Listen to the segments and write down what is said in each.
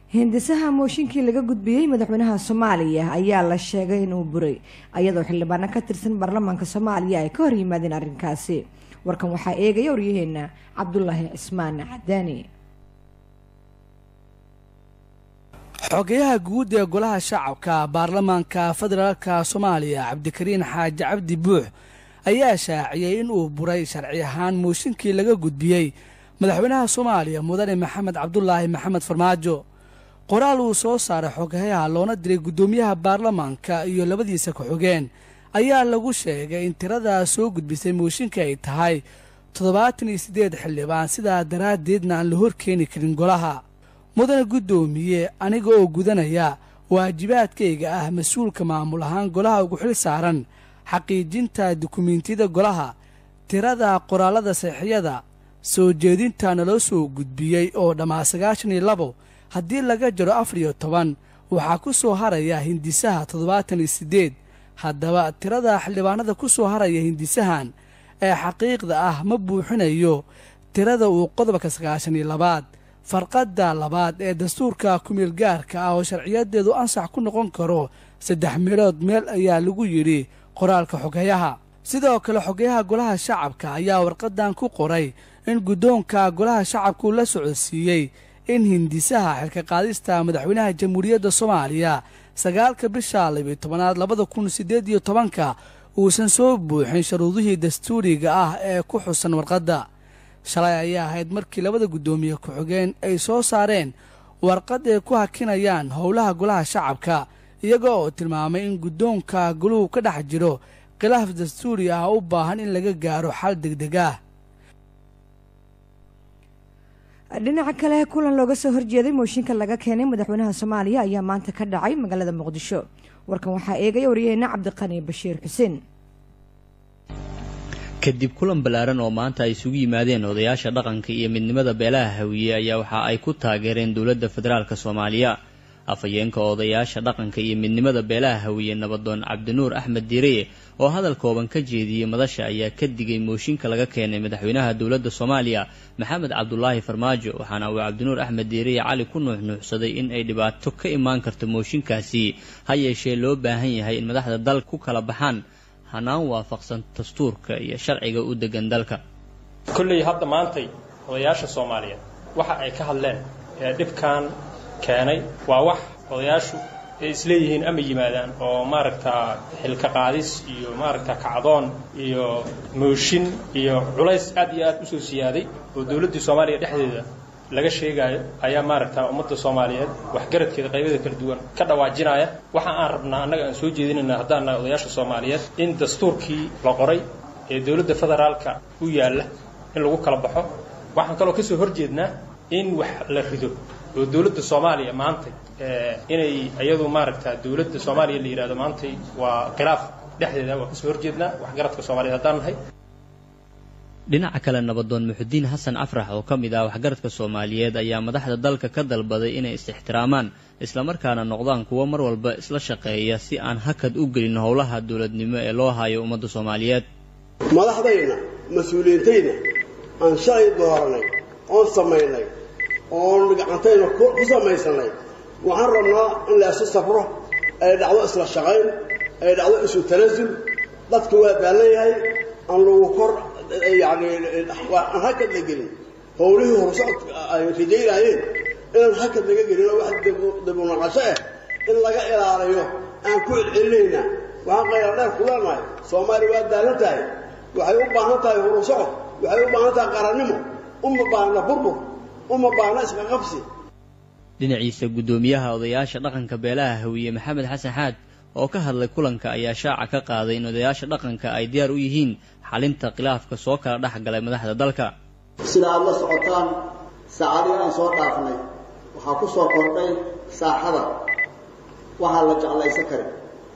hindisaha mooshinkii laga gudbiyey madaxweynaha Soomaaliya ayaa la sheegay inuu buray ayadoo xildhibaano ka tirsan baarlamaanka Soomaaliya ay ka hor yimaadeen arrinkaasi. warkan waxaa eegaya wariyaheena Cabdullaahi Ismaan Cadaani. xogayaha guud ee golaha shacabka baarlamaanka federaalka Soomaaliya Cabdikariin Xaaji Cabdi Buux ayaa shaaciyay in uu buray sharci ahaan mooshinkii laga gudbiyey madaxweynaha Soomaaliya Mudane Maxamed Cabdullaahi Maxamed Farmaajo. qoraal uu soo saaray xogayaha loona diray gudoomiyaha baarlamaanka iyo labadiisa ku xogeen ayaa lagu sheegay in tirada soo gudbisay mooshinka ay tahay 78 xildhibaan sidaa daraadeedna aan la horkeeni karin golaha. mudane gudoomiye aniga oo gudanaya waajibaadkayga ah mas'uulka maamul ahaan golaha ugu xil saaran xaqiijinta dukumeentiyada golaha tirada qoraalada saxiixyada soo jeedinta naloo soo gudbiyey oo dhammaa 92 haddii laga jaro 14 waxaa ku soo haraya hindisaha 78. haddaba tirada xildhibaanada ku soo haraya hindisahan ee xaqiiqda ah ma buuxinayo tirada uu qodobka 92 farqada labaad ee dastuurka kumeel gaarka ah oo sharciyadeedu ansax ku noqon karo 3 meelood meel ayaa lagu yiri qoraalka xogayaha. sidoo kale xogayaha golaha shacabka ayaa warqadan ku qoray in gudoonka golaha shacabku la socodsiiyey in hindisaha xilka qaadista madaxweynaha jamhuuriyadda Soomaaliya 9 bisha 12 2018 uusan soo buuxin shuruudihii dastuuriga ah ee ku xusan warqadda. shalay ayaa ahayd markii labada gudoomiye ku xogeen ay soo saareen warqad ay ku hakinayaan howlaha golaha shacabka iyaga oo tilmaamay in gudoonka goluhu ka dhex jiro khilaaf dastuuri ah u baahan in laga gaaro xal degdeg ah. dhinaca kale kulan looga soo horjeeday mooshinka laga keenay madaxweynaha Soomaaliya ayaa maanta ka dhacay magaalada Muqdisho. warkan waxaa eegaya wariyaheena Cabdiqani Bashiir Xuseen. kadib kulan balaaran oo maanta ay isugu yimaadeen odayaasha dhaqanka iyo midnimada beelaha Hawiye ayaa waxa ay ku taageereen dawladda federaalka Soomaaliya. afayeenka odayaasha dhaqanka iyo midnimada beelaha Hawiye Nabadoon Cabdinuur Axmed Diire oo hadal kooban ka jeediyay madasha ayaa ka digay mooshinka laga keenay madaxweynaha dawladda Soomaaliya Maxamed Cabdullaahi Farmaajo. waxaana uu Cabdinuur Axmed Diire cali ku nuuxnuuxsaday in ay dhibaato ka imaan karto mooshinkaasi ha yeeshee loo baahan yahay in madaxda dalka ku kala baxaan hanaan waafaqsan dastuurka iyo sharciga u degan dalka. kulley hadda maantay odayaasha Soomaaliyeed waxa ay ka hadleen dhibkan keenay waa wax odayaashu ay isleeyihiin ama yimaadaan oo maaragtaa xilka qaadis iyo maaragtaa kacdoon iyo mooshin iyo culays aad iyo aad u soo siyaaday oo dawladda Soomaaliya dhexdeeda laga sheegayo ayaa maaragtaa ummadda Soomaaliyeed wax garadkeeda qaybada kala duwan ka dhawaajinaya. waxa aan rabnaa annaga aan soo jeedinayna haddana odayaasha Soomaaliyeed in dastuurkii la qoray ee dawladda federaalka u yaala in lagu kala baxo. waxaan kaloo ka soo horjeednaa in wax la rido oo dawladda Soomaaliya maanta inay iyadu maaragtaa dawladda Soomaaliya la yiraahdo maanta waa khilaaf dhexdeeda waa ka soo horjeednaa wax garadka Soomaaliyeed haddaan nahay. dhinaca kale Nabadoon Muxudiin Xasan Afrax oo ka mid ah waxgaradka Soomaaliyeed ayaa madaxda dalka ka dalbaday inay is-ixtiraamaan isla markaana noqdaan kuwo mar walba isla shaqeeya si aan hakad u gelin howlaha dawladnimo ee loo hayo ummadda Soomaaliyeed. madaxdayna mas'uuliyiintayna aan shalay dooranay oo sameynay oo gacantayna ku samaysanay waxaan rabnaa in la isku safro ay dhacdo isla shaqayn ay dhacdo isu tanaasul dadku waa baalanyahay aan lagu kor يعني هكذا لجري هوليه ورصعت رجيل عليه إن هكذا لجري واحد دبنا عشاء إلا جاء إلى عليه أن كل علينا وعن غير ذلك كلنا صومالي وادالتاي وحيوبا نتاي ورصعت وحيوبا نتاي قرنمو بعنا بربر بعنا اسم قفسي. dhinaciisa gudoomiyaha odayaasha dhaqanka beelaha Hawiye Maxamed Xasan Xaad oo ka hadlay kulanka ayaa shaaca ka qaaday in odayaasha dhaqanka ay diyaar u yihiin xalinta khilaafka soo kala dhaxgalay madaxda dalka. sida aad la socotaan saacadii aan soo dhaafnay waxa ku soo kordhay saaxada waxa la jeclaysan karay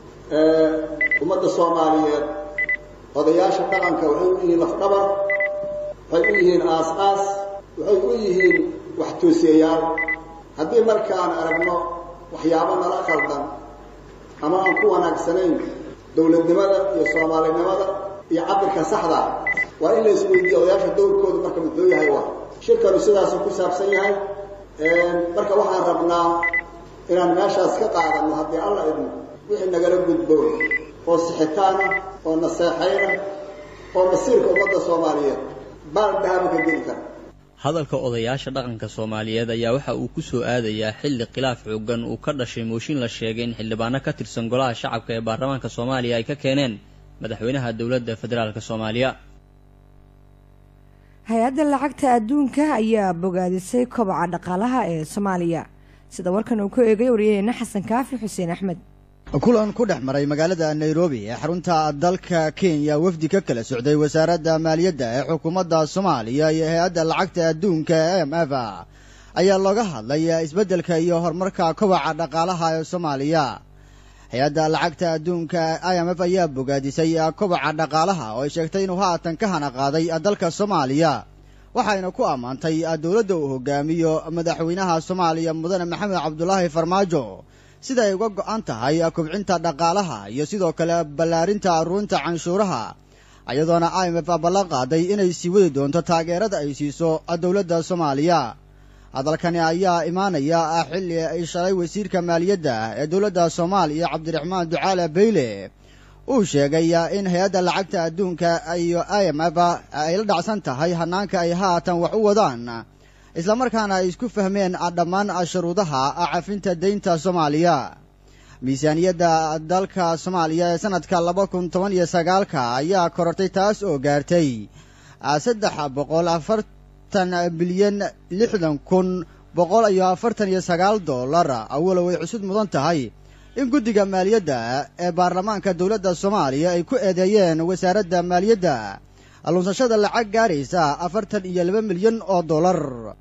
ummadda Soomaaliyeed odayaasha dhaqanka waxay u yihiin lafdhabar waxay u yihiin aas-aas waxay u yihiin wax toosiyayaal. haddii markaan aragno waxyaabo nala khaldan ama aan ku wanaagsanayn dawladnimada iyo Soomaalinimada iyo cabirka saxda waa in la isweydiiyo odayaasha dowrkooda marka mid loo yahay waa shirkanu sidaas ku saabsan yahay marka waxaan rabnaa inaan meeshaas ka qaadano haddii alla idmo wixii nagala gudboon oo sixitaana oo naseexayna oo masiirka ummadda soomaaliyeed baal dhahaba ka geli kara. hadalka odayaasha dhaqanka Soomaaliyeed ayaa waxa uu ku soo aadayaa xilli khilaaf xooggan uu ka dhashay mooshin la sheegay in xildhibaano ka tirsan golaha shacabka ee baarlamaanka Soomaaliya ay ka keeneen madaxweynaha dowladda federaalka Soomaaliya. hay-adda lacagta adduunka ayaa bogaadisay kobaca dhaqaalaha ee Soomaaliya sida warkan uu ku eegay wariyaheena Xasan Kaafi Xuseen Axmed. kulan ku dhex maray magaalada Nairobi ee xarunta dalka Kenya wafdi ka kala socday wasaaradda maaliyadda ee xukuumadda Soomaaliya iyo hay-adda lacagta adduunka IMF ayaa looga hadlay isbeddelka iyo horumarka kobaca dhaqaalaha ee Soomaaliya. hay-adda lacagta adduunka IMF ayaa bogaadisay kobaca dhaqaalaha oo ay sheegtay inuu haatan ka hana qaaday dalka Soomaaliya, waxayna ku ammaantay dowladda uu hogaamiyo madaxweynaha Soomaaliya mudane Maxamed Cabdullaahi Farmaajo sida ay uga go'an tahay kobcinta dhaqaalaha iyo sidoo kale ballaarinta aruurinta canshuuraha, iyadoona IMF ballan qaaday inay sii wadi doonto taageerada ay siiso dowladda Soomaaliya. hadalkani ayaa imaanaya xilli ay shalay wasiirka maaliyadda ee dowladda Soomaaliya Cabdiraxmaan Ducaale Beyle uu sheegay in hay-adda lacagta adduunka iyo IMF ay la dhacsan tahay hanaanka ay haatan wax u wadaan, isla markaana ay isku fahmeen dhammaan shuruudaha cafinta deynta Soomaaliya. miisaaniyadda dalka Soomaaliya ee sanadka 2019 ayaa korortay taas oo gaartay 340 bilyan 60,149 dollar. awalow way cusub mudan tahay in guddiga maaliyadda ee baarlamaanka dowladda Soomaaliya ay ku eedeeyeen wasaaradda maaliyadda lunsashada lacag gaaraysa 42 milyan oo dollar.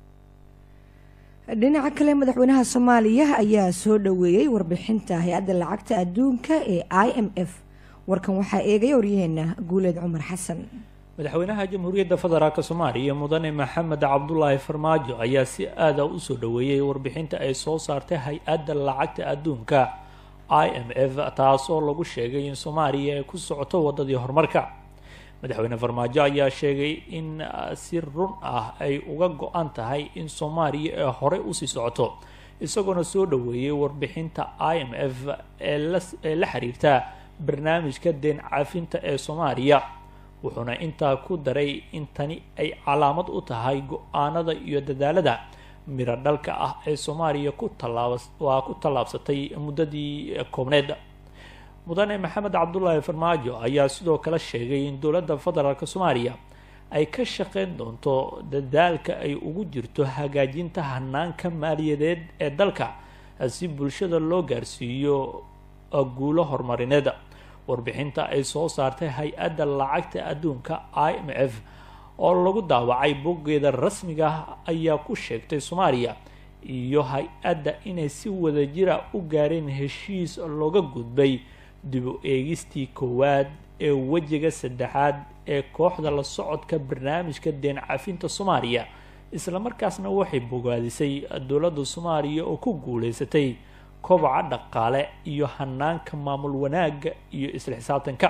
dhinaca kale madaxweynaha Soomaaliya ayaa soo dhaweeyay warbixinta hay-adda lacagta adduunka ee IMF. warkan waxaa eegay wariyaheena Guuleed Cumar Xasan. madaxweynaha jamhuuriyadda federaalka Soomaaliya mudane Maxamed Cabdullaahi Farmaajo ayaa si aad ah u soo dhaweeyay warbixinta ay soo saartay hay-adda lacagta adduunka IMF taasoo lagu sheegay in Soomaaliya ay ku socoto wadadii horumarka. madaxweyne Farmaajo ayaa sheegay in si run ah ay uga go'an tahay in Soomaaliya ay hore u sii socoto, isagoona soo dhaweeyay warbixinta IMF ee la xiriirta barnaamijka deen cafinta ee Soomaaliya. wuxuuna intaa ku daray in tani ay calaamad u tahay go'aanada iyo dadaalada miro dhalka ah ee Soomaaliya ku tallaabsatay muddadii koobneed. mudane Maxamed Cabdullaahi Farmaajo ayaa sidoo kale sheegay in dowladda federaalka Soomaaliya ay ka shaqeyn doonto dadaalka ay ugu jirto hagaajinta hanaanka maaliyadeed ee dalka si bulshada loo gaarsiiyo guulo horumarineed. warbixinta ay soo saartay hay-adda lacagta adduunka IMF oo lagu daawacay boggeeda rasmiga ayaa ku sheegtay Soomaaliya iyo hay-adda inay si wadajira u gaareen heshiis looga gudbay dib u eegistii koowaad ee wejiga saddexaad ee kooxda la socodka barnaamijka deen cafinta Soomaaliya, isla markaasna waxay bogaadisay dowladda Soomaaliya oo ku guuleysatay kobaca dhaqaale iyo hanaanka maamul wanaaga iyo isla xisaabtanka.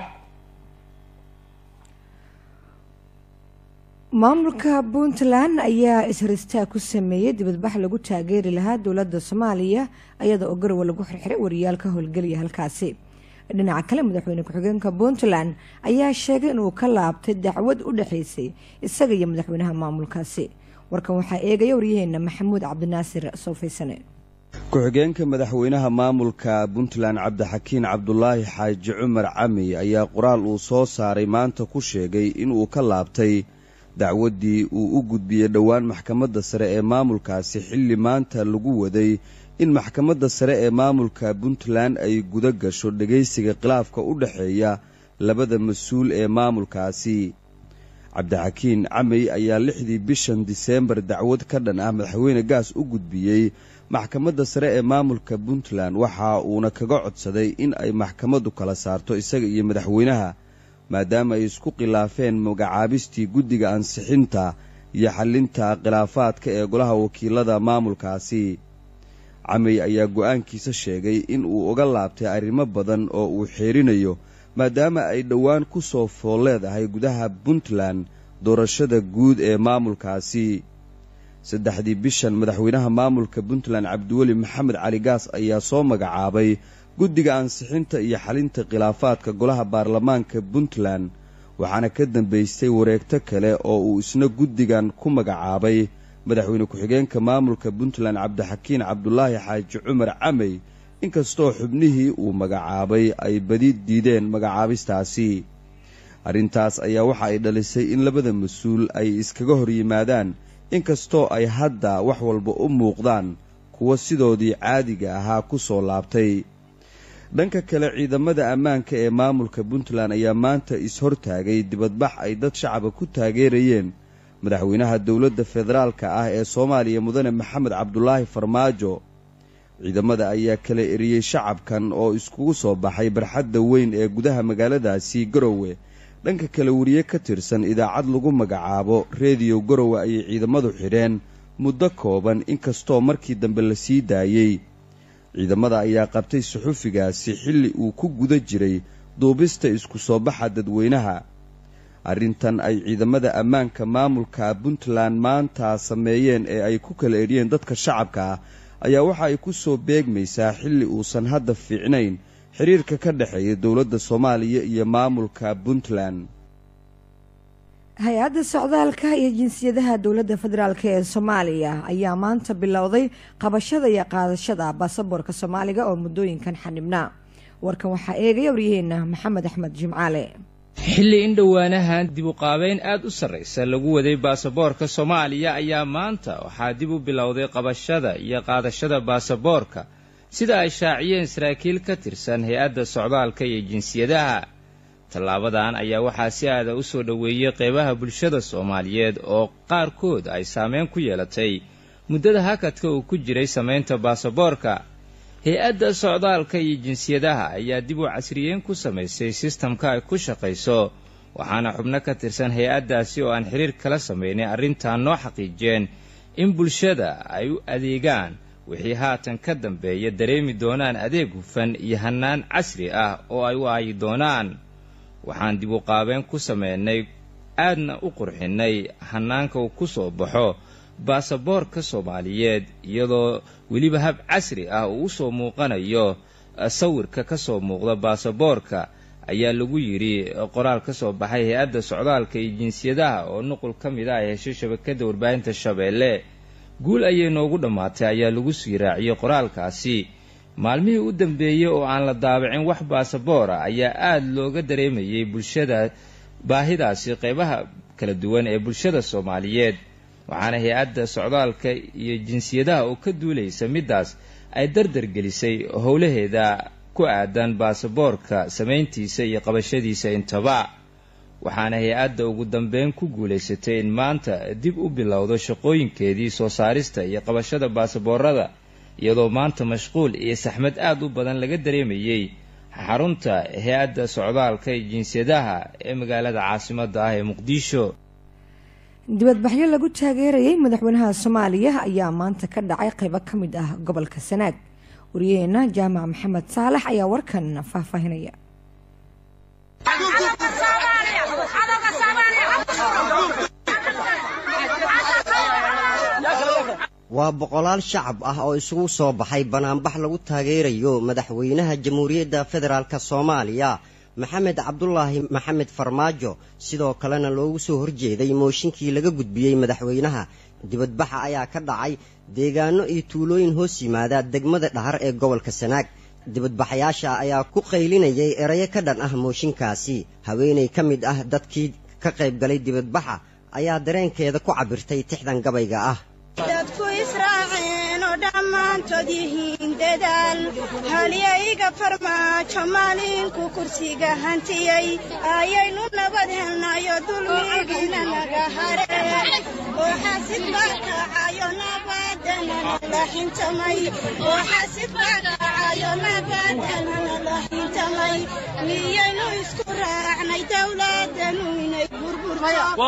maamulka Puntland ayaa isristaa ku sameeyay dibadbax lagu taageeri lahaa dowladda Soomaaliya iyada oo garwa lagu xirxiray wariyaal ka howlgelaya halkaasi. dhinaca kale madaxweyne ku-xigeenka Puntland ayaa sheegay inuu ka laabtay dacwad u dhaxaysay isaga iyo madaxweynaha maamulkaasi. warkan waxaa eegaya wariyaheena Maxamuud Cabdinaasir Soofaysane. ku-xigeenka madaxweynaha maamulka Puntland Cabdixakiin Cabdulaahi Xaaji Cumar Cami ayaa qoraal uu soo saaray maanta ku sheegay inuu ka laabtay dacwaddii uu u gudbiyey dhowaan maxkamadda sare ee maamulkaasi xilli maanta lagu waday in maxkamadda sare ee maamulka Puntland ay guda gasho dhageysiga khilaafka u dhaxeeya labada mas-uul ee maamulkaasi. Cabdixakiin Cami ayaa 6dii bishan Diseembar dacwad ka dhan ah madaxweyne Gaas u gudbiyey maxkamadda sare ee maamulka Puntland, waxa uuna kaga codsaday in ay maxkamaddu kala saarto isaga iyo madaxweynaha maadaama ay isku khilaafeen magacaabistii guddiga ansixinta iyo xallinta khilaafaadka ee golaha wakiilada maamulkaasi. Cami ayaa go'aankiisa sheegay in uu uga laabtay arrimo badan oo uu xeerinayo maadaama ay dhowaan ku soo fool leedahay gudaha Puntland doorashada guud ee maamulkaasi. saddexdii bishan madaxweynaha maamulka puntland cabdiweli maxamed cali gaas ayaa soo magacaabay guddiga ansixinta iyo xalinta khilaafaadka golaha baarlamaanka puntland waxaana ka dambaystay wareegto kale oo uu isna guddigan ku magacaabay madaxweyne ku-xigeenka maamulka puntland cabdixakiin cabdulaahi xaaji cumar camey inkastoo xubnihii uu magacaabay ay badi diideen magacaabistaasi arrintaas ayaa waxa ay dhalisay in labada mas-uul ay iskaga hor yimaadaan inkastoo ay hadda wax walba u muuqdaan kuwa sidoodii caadiga ahaa ku soo laabtay dhanka kale ciidamada ammaanka ee maamulka puntland ayaa maanta is-hortaagay dibadbax ay dad shacaba ku taageerayeen madaxweynaha dowladda federaalka ah ee soomaaliya mudane maxamed cabdulaahi farmaajo ciidamada ayaa kala eriyey shacabkan oo iskugu soo baxay barxadda weyn ee gudaha magaaladaasi garowe dhanka kale wariye ka tirsan idaacad lagu magacaabo rediyo garowe ayay ciidamadu xidheen muddo kooban inkastoo markii dambe la sii daayey ciidamada ayaa qabtay suxufigaasi xilli uu ku guda jiray duubista isku soo baxa dadweynaha arrintan ay ciidamada ammaanka maamulka puntland maanta sameeyeen ee ay ku kala eriyeen dadka shacabka ah ayaa waxa ay ku soo beegmaysaa xilli uusan hadda fiicnayn xiriirka ka dhexeeya dowladda soomaaliya iyo maamulka puntland hay-adda socdaalka iyo jinsiyadaha dowladda federaalk ee soomaaliya ayaa maanta bilowday qabashada iyo qaadashada baasaboorka soomaaliga oo muddooyinkan xanibnaa warkan waxaa eegaya waryaheena maxamed axmed jimcaale xilli in dhowaanahan dib u qaabeyn aad u sarraysa lagu waday baasaboorka soomaaliya ayaa maanta waxaa dib u bilowday qabashada iyo qaadashada baasaboorka sida ay shaaciyeen saraakiil ka tirsan hay-adda socdaalka iyo jinsiyadaha tallaabadan ayaa waxaa si aada u soo dhoweeyey qeybaha bulshada soomaaliyeed oo qaarkood ay saameyn ku yeelatay muddada hakadka uu ku jiray samaynta baasaboorka hay-adda socdaalka iyo jinsiyadaha ayaa dib u casriyeyn ku samaysay sistamka ay ku shaqayso waxaana xubno ka tirsan hay-addaasi oo aan xiriir kala samaynay arrintan noo xaqiijeen in bulshada ay u adeegaan wixii haatan ka dambeeya dareemi doonaan adeeg hufan iyo hannaan casri ah oo ay u aayi doonaan waxaan dib u qaabeen ku sameynay aadna u qurxinnay hannaanka uu ku soo baxo baasaboorka soomaaliyeed iyadoo weliba hab casri ah uu u soo muuqanayo sawirka ka soo muuqda baasaboorka ayaa lagu yidhi qoraal ka soo baxay hay-adda socdaalka iyo jinsiyadaha oo nuqul ka mid ah ay heshay shabakadda warbaahinta shabeelle guul ayay noogu dhammaatay ayaa lagu sii raaciyey qoraalkaasi maalmihii u dambeeyey oo aan la daabicin wax baasaboora ayaa aad looga dareemayay bulshada baahidaasi qeybaha kala duwan ee bulshada soomaaliyeed waxaana hay-adda socdaalka iyo jinsiyadaha oo ka duulaysa middaas ay dardar gelisay howlaheeda ku aadan baasaboorka samayntiisa iyo qabashadiisa intaba waxaana hay-adda ugu dambeyn ku guulaysatay in maanta dib u bilowdo shaqooyinkeedii soo saarista iyo qabashada baasaboorada iyadoo maanta mashquul iyo saxmad aad u badan laga dareemayey xarunta hay-adda socdaalka iyo jinsiyadaha ee magaalada caasimadda ah ee muqdisho dibadbaxyo lagu taageerayay madaxweynaha soomaaliya ayaa maanta ka dhacay qaybo ka mid ah gobolka sanaag waryaheena jaamac maxamed saalax ayaa warkan faahfaahinaya waa boqolaal shacab ah oo isugu soo baxay banaanbax lagu taageerayo madaxweynaha jamhuuriyadda federaalk soomaaliya maxamed cabdulaahi maxamed farmaajo sidoo kalena loogu soo horjeeday mooshinkii laga gudbiyey madaxweynaha dibadbaxa ayaa ka dhacay deegaano iyo tuulooyin hoos yimaada degmada dhahar ee gobolka sanaag dibadbaxayaasha ayaa ku qaylinayay erayo ka dhan ah mooshinkaasi haweenay ka mid ah dadkii ka qayb galay dibadbaxa ayaa dareenkeeda ku cabirtay tixdan gabayga ah dadku israaceen oo dhammaantood yihiin dadaal halyayga farmaajo maalinku kursiga hantiyey ayaynu nabad helnayo dulmigiina naga hareen oo xasid baa kacayo nabadana la xintamay oo xasid baa kacayo nabadana la xintamay miyaynu isku raacnay dawladanu inay burburto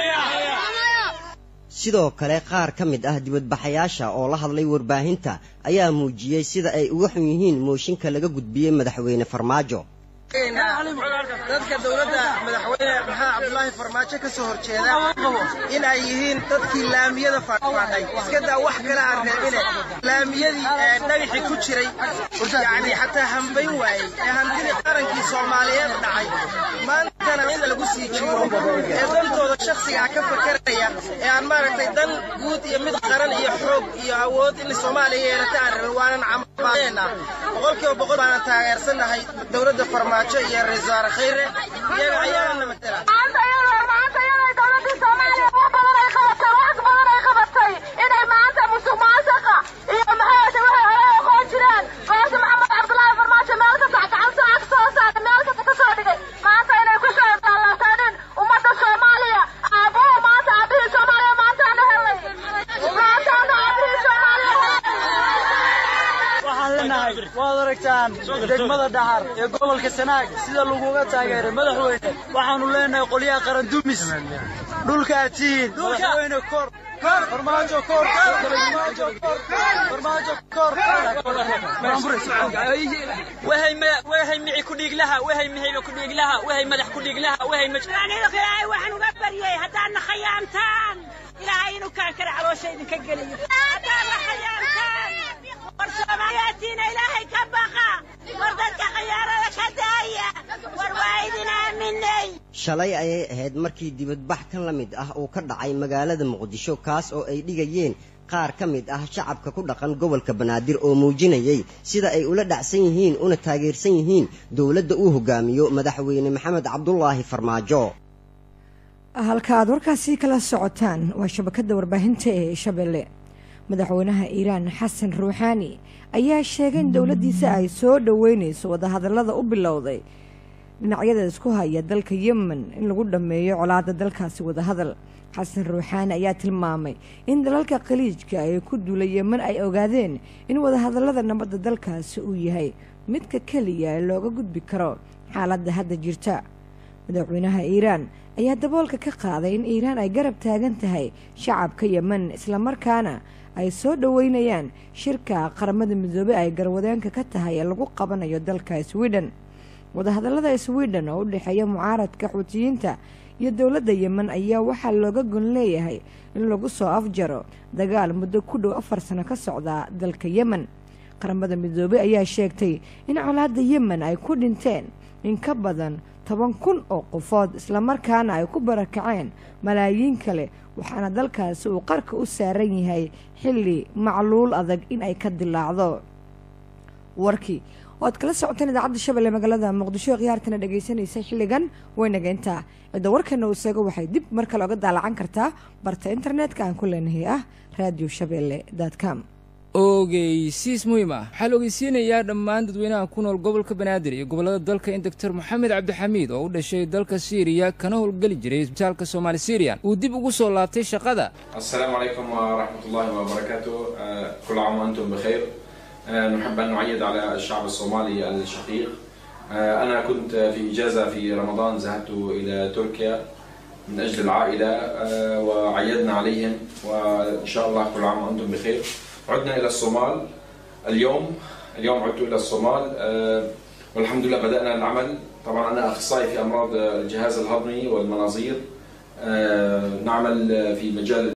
sidoo kale qaar ka mid ah dibadbaxayaasha oo la hadlay warbaahinta ayaa muujiyey sida ay uga xun yihiin mooshinka laga gudbiyey madaxweyne farmaajo dadka dowladda madaxweyne maxamed cabdullaahi farmaajo ka soo horjeeda in ay yihiin dadkii laamiyada faadhay iska daa wax kale aan reebine laamiyadii dhagaxii ku jiray yani xataa hambayn waayey ee hantidii qarankii soomaaliyeed dhacay maantana inda lagu sii jiro ee dantooda shakhsigaa ka fakaraya ee aan maaragtay dan guud iyo mid qaran iyo xoog iyo awood in Soomaaliya yeelata aan rabin waanan cambaarayna boqolkiiba boqol baan taageersanahay dowladda farmaajo iyo ra'iisul wasaare khayre iyaga ayaana matala maanta dowladda Soomaaliya wax badan ay qabatay inay maanta musuqmaasuqa iyo maxay hore oo jiraan qaasi maxamed cabdullaahi farmaajo meel ka gacan soo saaray meel ka soo dhigay maanta inay ku soo daalataaneen ummadda Soomaaliya aabbo maanta aabihii Soomaaliya maanta aan helay waad aragtaan degmada Dhahar ee gobolka Sanaag sida laguga taageeray madaxweyne waxaanu leenahay qoliyaha qaran dumis dhulka tiin madaxweyne kor farmaajo kor وهي معي كديق لها وهي مهي كديق لها وهي مدح كديق لها وهي مجراني الغلاي وحن وقبريه هدانا خيامتان إلهي إنو كان كرع على شيء كقلي هدانا خيامتان ورسومياتينا إلهي كبقى وردك خيارة لك هدايا وروايدنا مني shalay ayay ahayd markii dibadbax kan la mid ah uu ka dhacay magaalada Muqdisho kaas oo ay dhigayeen qaar ka mid ah shacabka ku dhaqan gobolka Banaadir oo muujinayay sida ay ula dhacsan yihiin una taageersan yihiin dawladda uu hogaamiyo madaxweyne Maxamed Cabdullaahi Farmaajo. halka aad warkaasi kala socotaan waa shabakada warbaahinta ee Shabeelle. madaxweynaha Iiraan Xasan Ruuxaani ayaa sheegay in dawladdiisa ay soo dhaweynayso wadahadallada u bilowday dhinacyada isku haya dalka Yemen in lagu dhameeyo colaadda dalkaasi wadahadal. xasan ruuxaani ayaa tilmaamay in dalalka khaliijka ay ku duulay Yemen ay ogaadeen in wadahadallada nabadda dalkaasi uu yahay midka kaliya ee looga gudbi karo xaaladda hadda jirta. madaxweynaha Iiraan ayaa daboolka ka qaaday in Iiraan ay garab taagan tahay shacabka Yemen isla markaana ay soo dhaweynayaan shirka qaramada midoobay ay garwadeenka ka tahay ee lagu qabanayo dalka Sweden. wadahadallada Sweden oo u dhaxeeya mucaaradka Xuutiyiinta iyo dawladda Yemen ayaa waxaa looga gon leeyahay in lagu soo afjaro dagaal muddo ku dhow 4 sano ka socda dalka Yemen. qaramada midoobay ayaa sheegtay in colaadda Yemen ay ku dhinteen in ka badan 10,000 oo qofood isla markaana ay ku barakaceen malaayiin kale waxaana dalkaasi uu qarka u saaran yahay xilli macluul adag in ay ka dilaacdo. warkii waad kala socotaan idaacadda Shabeelle magaalada Muqdisho qiyaartana dhageysanaysa xilligan waynaga inta cida warkana uu seego waxay dib mar kale uga daalacan kartaa barta internetka aan ku leenahay radioshabelle.com. ogeysiis muhiim ah waxaa la ogeysiinayaa dhammaan dadweynaha ku nool gobolka Banaadir iyo gobolada dalka in Dr. Maxamed Cabdixamiid oo u dhashay dalka Syria kana howlgali jiray isbitaalka Soomaali Syrian uu dib ugu soo laabtay shaqada. Assalaamu alaykum wa rahmatullahi wa barakatuh. Kullu aam wa antum bikhair. نحب أن نعيد على الشعب الصومالي الشقيق. أنا كنت في إجازة في رمضان ذهبت إلى تركيا من أجل العائلة وعيدنا عليهم وإن شاء الله كل عام وأنتم بخير. عدنا إلى الصومال اليوم عدت إلى الصومال والحمد لله بدأنا العمل. طبعا أنا أخصائي في أمراض الجهاز الهضمي والمناظير. نعمل في مجال